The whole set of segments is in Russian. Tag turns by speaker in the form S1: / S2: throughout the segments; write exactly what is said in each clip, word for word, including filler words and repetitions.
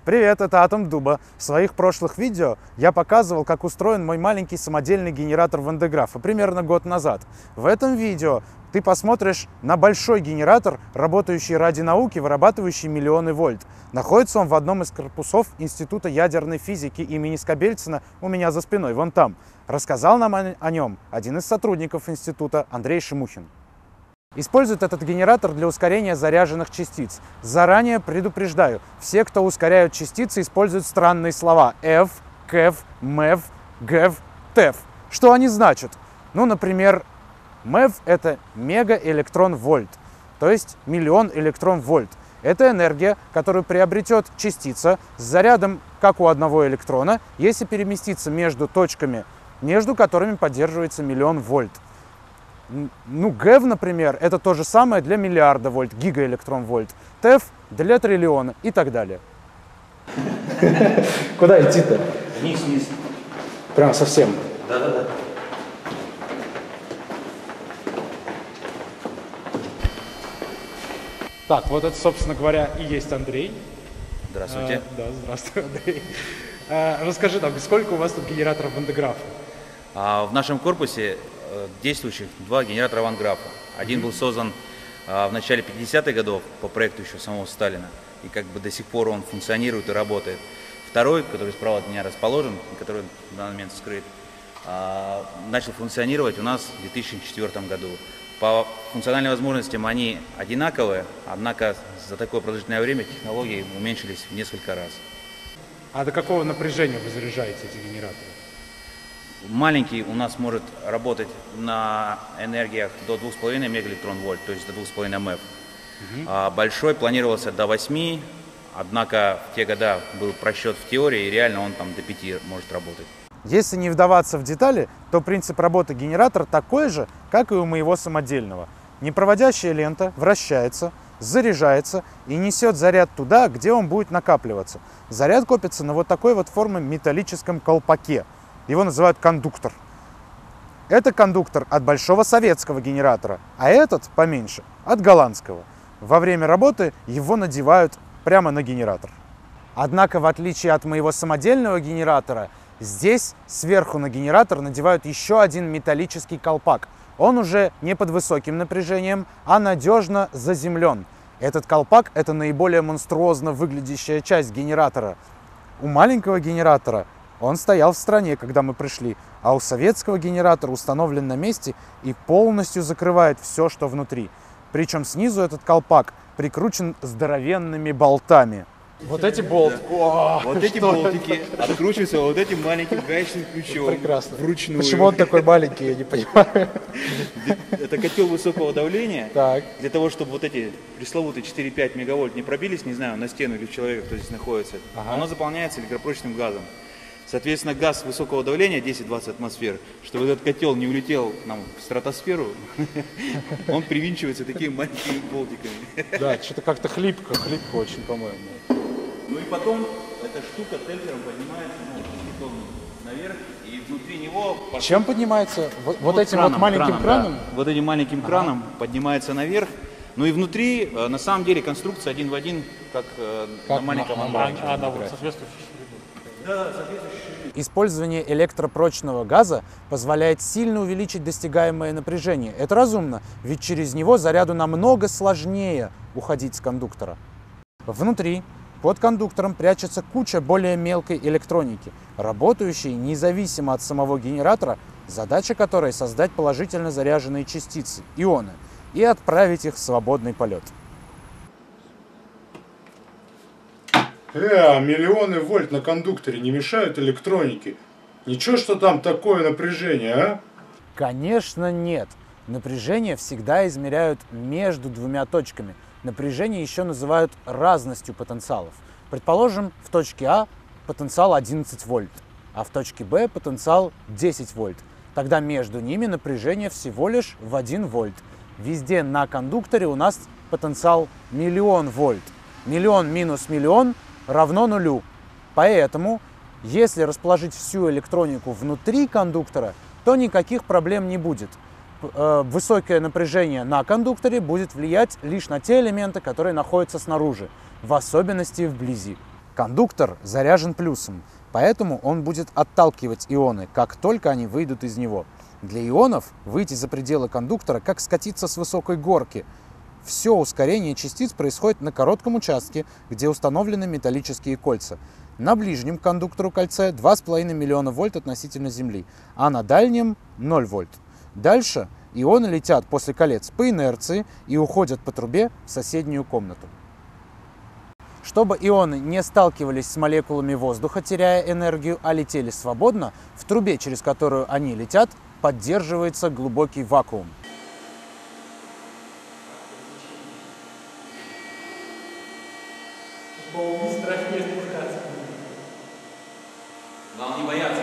S1: Привет, это Атом Дуба. В своих прошлых видео я показывал, как устроен мой маленький самодельный генератор Вандеграфа примерно год назад. В этом видео ты посмотришь на большой генератор, работающий ради науки, вырабатывающий миллионы вольт. Находится он в одном из корпусов Института ядерной физики имени Скобельцина у меня за спиной, вон там. Рассказал нам о нем один из сотрудников института, Андрей Шимухин. Используют этот генератор для ускорения заряженных частиц. Заранее предупреждаю, все, кто ускоряют частицы, используют странные слова F, кев, мев, гев, тев. Что они значат? Ну, например, мев – это мегаэлектрон-вольт, то есть миллион электрон-вольт. Это энергия, которую приобретет частица с зарядом, как у одного электрона, если переместиться между точками, между которыми поддерживается миллион вольт. Ну, гев, например, это то же самое для миллиарда вольт, гигаэлектрон-вольт. тев для триллиона и так далее. Куда идти-то?
S2: Вниз, вниз.
S1: Прям совсем?
S2: Да-да-да.
S1: Так, вот это, собственно говоря, и есть Андрей.
S2: Здравствуйте.
S1: А, да, здравствуй, Андрей. А, расскажи нам, сколько у вас тут генераторов Вандеграфа?
S2: А, в нашем корпусе действующих два генератора Вандеграфа. Один был создан а, в начале пятидесятых годов по проекту еще самого Сталина, и как бы до сих пор он функционирует и работает. Второй, который справа от меня расположен, и который в данный момент скрыт, а, начал функционировать у нас в две тысячи четвёртом году. По функциональным возможностям они одинаковые, однако за такое продолжительное время технологии уменьшились в несколько раз.
S1: А до какого напряжения вы заряжаете эти генераторы?
S2: Маленький у нас может работать на энергиях до двух с половиной мегаэлектрон-вольт, то есть до двух с половиной мев. Угу. А большой планировался до восьми, однако в те года был просчет в теории, и реально он там до пяти может работать.
S1: Если не вдаваться в детали, то принцип работы генератора такой же, как и у моего самодельного. Непроводящая лента вращается, заряжается и несет заряд туда, где он будет накапливаться. Заряд копится на вот такой вот формы металлическом колпаке. Его называют кондуктор. Это кондуктор от большого советского генератора, а этот поменьше от голландского. Во время работы его надевают прямо на генератор. Однако, в отличие от моего самодельного генератора, здесь сверху на генератор надевают еще один металлический колпак. Он уже не под высоким напряжением, а надежно заземлен. Этот колпак – это наиболее монструозно выглядящая часть генератора. У маленького генератора он стоял в стороне, когда мы пришли, а у советского генератора установлен на месте и полностью закрывает все, что внутри. Причем снизу этот колпак прикручен здоровенными болтами. Вот эти болты.
S2: Да. О, вот эти болтики откручиваются вот этим маленьким гаечным ключом.
S1: Прекрасно.
S2: Вручную.
S1: Почему он такой маленький, я не понимаю.
S2: Это котел высокого давления.
S1: Так.
S2: Для того, чтобы вот эти пресловутые четыре-пять мегавольт не пробились, не знаю, на стену или в человека, кто здесь находится, ага. Оно заполняется электропрочным газом. Соответственно, газ высокого давления, десять-двадцать атмосфер, чтобы этот котел не улетел к нам в стратосферу, он привинчивается такими маленькими болтиками.
S1: Да, что-то как-то хлипко, хлипко очень, по-моему.
S2: Ну и потом эта штука тельтером поднимается, ну, наверх, и внутри него...
S1: Чем поднимается? Вот, вот этим
S2: краном,
S1: вот маленьким краном?
S2: краном? Да. Вот этим маленьким ага. краном поднимается наверх. Ну и внутри, на самом деле, конструкция один в один, как, как на маленьком амбаре.
S1: А, да, вот соответствующий. Использование электропрочного газа позволяет сильно увеличить достигаемое напряжение. Это разумно, ведь через него заряду намного сложнее уходить с кондуктора. Внутри, под кондуктором, прячется куча более мелкой электроники, работающей независимо от самого генератора, задача которой создать положительно заряженные частицы, ионы, и отправить их в свободный полет.
S3: Э, а миллионы вольт на кондукторе не мешают электронике? Ничего, что там такое напряжение, а?
S1: Конечно, нет. Напряжение всегда измеряют между двумя точками. Напряжение еще называют разностью потенциалов. Предположим, в точке А потенциал одиннадцать вольт, а в точке Б потенциал десять вольт. Тогда между ними напряжение всего лишь в один вольт. Везде на кондукторе у нас потенциал миллион вольт. Миллион минус миллион равно нулю. Поэтому, если расположить всю электронику внутри кондуктора, то никаких проблем не будет. Высокое напряжение на кондукторе будет влиять лишь на те элементы, которые находятся снаружи, в особенности вблизи. Кондуктор заряжен плюсом, поэтому он будет отталкивать ионы, как только они выйдут из него. Для ионов выйти за пределы кондуктора, как скатиться с высокой горки. Все ускорение частиц происходит на коротком участке, где установлены металлические кольца. На ближнем к кондуктору кольце два с половиной миллиона вольт относительно Земли, а на дальнем ноль вольт. Дальше ионы летят после колец по инерции и уходят по трубе в соседнюю комнату. Чтобы ионы не сталкивались с молекулами воздуха, теряя энергию, а летели свободно, в трубе, через которую они летят, поддерживается глубокий вакуум.
S4: Страшнее спускаться.
S2: Главное не бояться.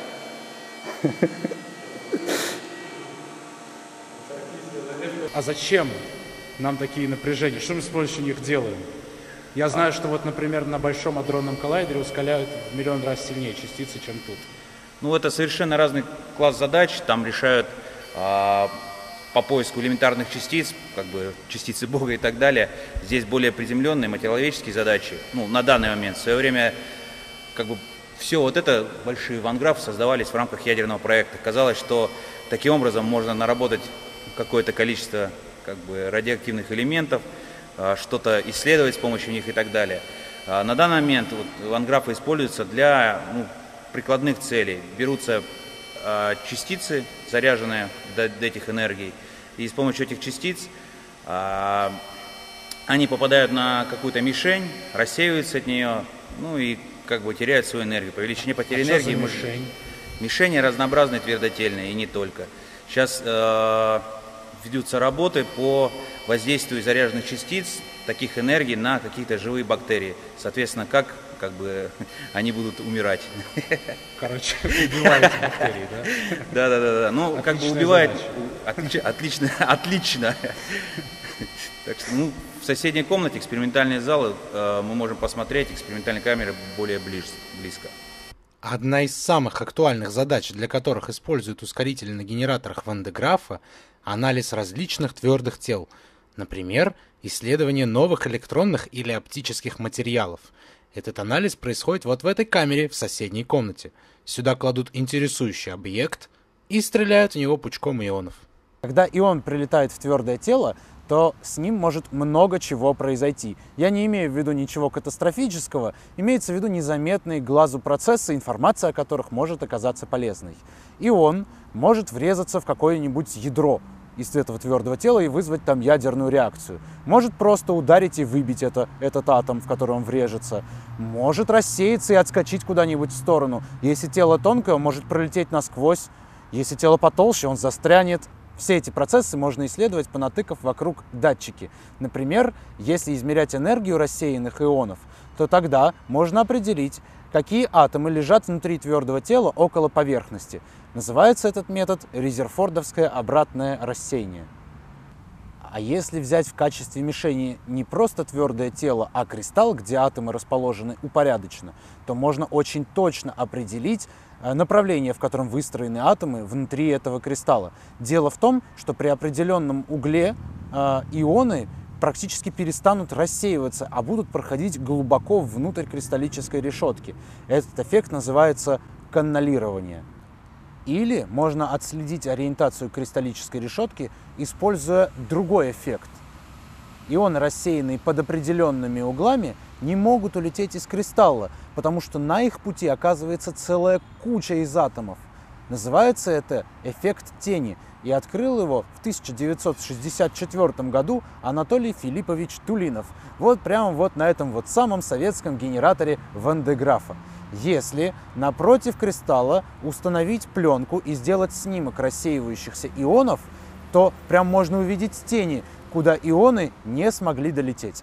S1: А зачем нам такие напряжения? Что мы с помощью них делаем? Я знаю, что вот, например, на Большом адронном коллайдере ускоряют в миллион раз сильнее частицы, чем тут.
S2: Ну, это совершенно разный класс задач. Там решают а, по поиску элементарных частиц, как бы частицы Бога и так далее. Здесь более приземленные материаловедческие задачи. Ну, на данный момент. В свое время, как бы, все вот это, большие ванграфы создавались в рамках ядерного проекта. Казалось, что таким образом можно наработать какое-то количество, как бы, радиоактивных элементов, а, что-то исследовать с помощью них и так далее. А, на данный момент вот, ванграфы используются для, ну, прикладных целей. Берутся э, частицы, заряженные до, до этих энергий, и с помощью этих частиц э, они попадают на какую-то мишень, рассеиваются от нее, ну и как бы теряют свою энергию. По величине потери
S1: а
S2: энергии
S1: что за
S2: мишень?
S1: мишень?
S2: Мишени разнообразные, твердотельные, и не только. Сейчас э, ведутся работы по воздействию заряженных частиц, таких энергий, на какие-то живые бактерии. Соответственно, как как бы они будут умирать.
S1: Короче, убивают бактерии, да?
S2: Да, да, да, да. Ну, как бы убивает. Отлично, отлично, отлично. Так что, ну, в соседней комнате экспериментальные залы э, мы можем посмотреть экспериментальные камеры более близ, близко.
S5: Одна из самых актуальных задач, для которых используют ускорители на генераторах Ван де Графа, анализ различных твердых тел, например, исследование новых электронных или оптических материалов. Этот анализ происходит вот в этой камере в соседней комнате. Сюда кладут интересующий объект и стреляют в него пучком ионов.
S1: Когда ион прилетает в твердое тело, то с ним может много чего произойти. Я не имею в виду ничего катастрофического, имеется в виду незаметные глазу процессы, информация о которых может оказаться полезной. Ион может врезаться в какое-нибудь ядро из этого твердого тела и вызвать там ядерную реакцию. Может просто ударить и выбить это, этот атом, в который он врежется. Может рассеяться и отскочить куда-нибудь в сторону. Если тело тонкое, он может пролететь насквозь. Если тело потолще, он застрянет. Все эти процессы можно исследовать, понатыкав вокруг датчики. Например, если измерять энергию рассеянных ионов, то тогда можно определить, какие атомы лежат внутри твердого тела около поверхности. Называется этот метод резерфордовское обратное рассеяние. А если взять в качестве мишени не просто твердое тело, а кристалл, где атомы расположены упорядоченно, то можно очень точно определить направление, в котором выстроены атомы внутри этого кристалла. Дело в том, что при определенном угле э, ионы практически перестанут рассеиваться, а будут проходить глубоко внутрь кристаллической решетки. Этот эффект называется каннелирование. Или можно отследить ориентацию кристаллической решетки, используя другой эффект. Ионы, рассеянные под определенными углами, не могут улететь из кристалла, потому что на их пути оказывается целая куча из атомов. Называется это эффект тени, и открыл его в тысяча девятьсот шестьдесят четвёртом году Анатолий Филиппович Тулинов. Вот прямо вот на этом вот самом советском генераторе Ван де Графа. Если напротив кристалла установить пленку и сделать снимок рассеивающихся ионов, то прям можно увидеть тени, куда ионы не смогли долететь.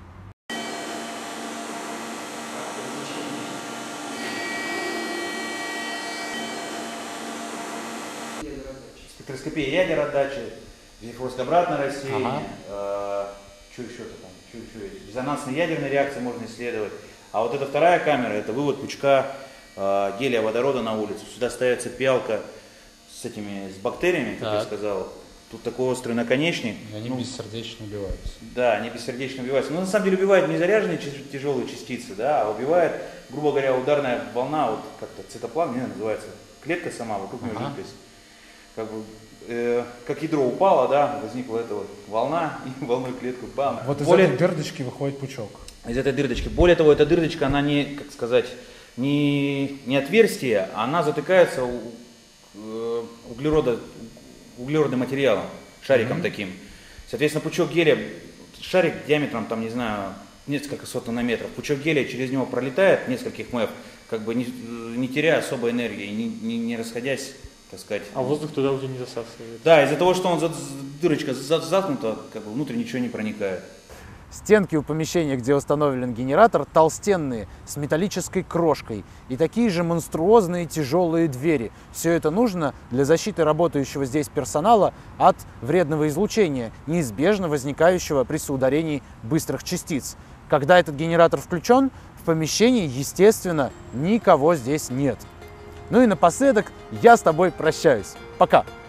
S2: Спектроскопия ядеродачи, резерфордовское обратное рассеяние,
S1: Ага.
S2: э, что еще-то там, что еще есть? Резонансные ядерные реакции можно исследовать. А вот эта вторая камера, это вывод пучка э, гелия водорода на улицу. Сюда ставится пиалка с этими, с бактериями, как
S4: Так.
S2: я сказал. Тут такой острый наконечник.
S5: И они
S2: ну,
S5: бессердечно убиваются.
S2: Да, они бессердечно убиваются. Но на самом деле убивают не заряженные тяжелые частицы, да, а убивает, грубо говоря, ударная волна, вот как-то цитоплазма, не называется, клетка сама, вокруг нее ага. жидкость. Как бы, э, как ядро упало, да, возникла эта вот волна, и волной клетку бам.
S1: Вот из
S2: Более...
S1: этой дырочки выходит пучок.
S2: Из этой дырочки. Более того, эта дырочка, она не, как сказать, не, не отверстие, она затыкается у, э, углерода, углеродным материалом, шариком mm-hmm. таким. Соответственно, пучок гелия, шарик диаметром, там, не знаю, несколько сот нанометров, пучок гелия через него пролетает, нескольких мэф, как бы не, не теряя особой энергии, не, не, не расходясь, так сказать.
S4: А воздух туда уже не засасывает?
S2: Да, из-за того, что он, дырочка заткнута, как бы внутрь ничего не проникает.
S1: Стенки у помещения, где установлен генератор, толстенные, с металлической крошкой. И такие же монструозные тяжелые двери. Все это нужно для защиты работающего здесь персонала от вредного излучения, неизбежно возникающего при соударении быстрых частиц. Когда этот генератор включен, в помещении, естественно, никого здесь нет. Ну и напоследок я с тобой прощаюсь. Пока!